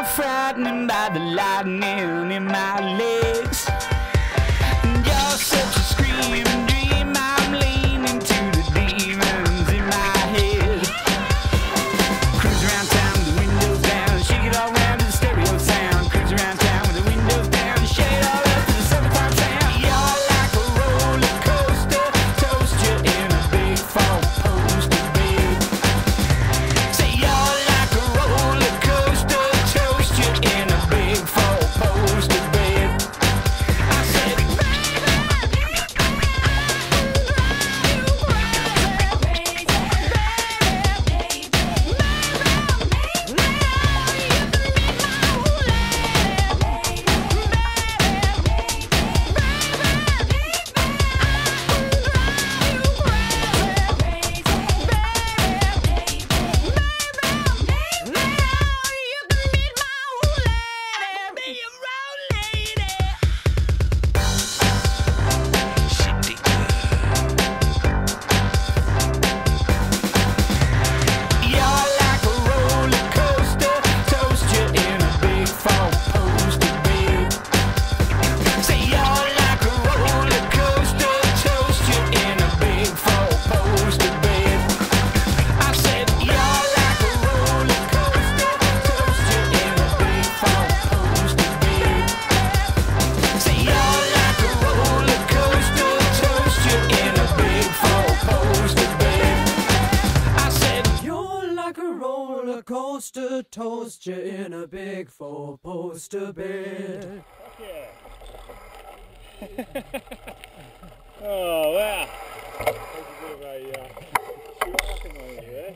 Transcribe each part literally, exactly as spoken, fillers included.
frightening by the lightning in my legs. And you're such a screaming dream, I'm leaning to the demons in my head. Cruise around town with the windows down, shake it all around to the stereo sound. Cruise around town with the windows down, shake it all up to the summertime sound. You're like a roller coaster, toast you in a big four poster bed. Say you're like a roller coaster, toast you in a big four poster bed. I said, coaster, toast you in a big four poster bed. Yeah. Oh wow. That's a bit of a uh, shooting over there.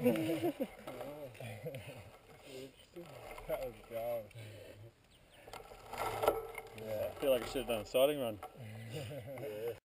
That was gold. Yeah, I feel like I should have done a sighting run. Yeah.